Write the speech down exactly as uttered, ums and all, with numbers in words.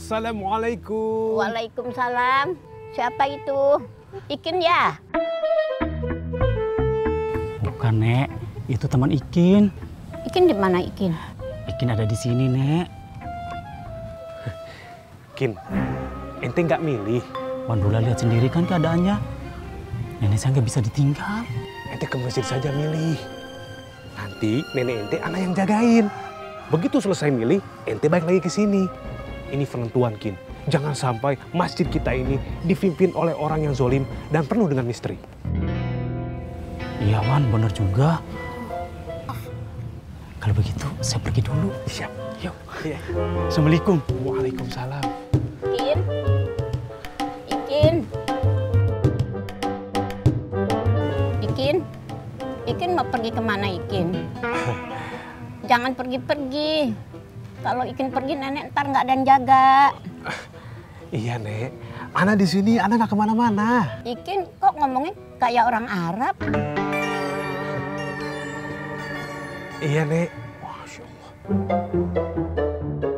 Assalamualaikum. Waalaikumsalam. Siapa itu? Ikin ya? Bukan, Nek. Itu teman Ikin. Ikin di mana Ikin? Ikin ada di sini, Nek. Kin, ente nggak milih. Wandula lihat sendiri kan keadaannya. Nenek saya nggak bisa ditinggal. Ente ke masjid saja milih. Nanti nenek ente anak yang jagain. Begitu selesai milih, ente balik lagi ke sini. Ini penentuan, Kin. Jangan sampai masjid kita ini dipimpin oleh orang yang zolim dan penuh dengan misteri. Iya, Wan, bener juga. Kalau begitu, saya pergi dulu. Siap. Yuk. Iya. Assalamualaikum. Waalaikumsalam. Ikin? Ikin? Ikin? Ikin mau pergi kemana Ikin? Jangan pergi-pergi. Kalau Ikin pergi nenek ntar nggak ada yang jaga. Iya, Nek. Ana di sini, Ana nggak kemana-mana. Ikin kok ngomongnya kayak orang Arab? Iya, Nek. Masya Allah.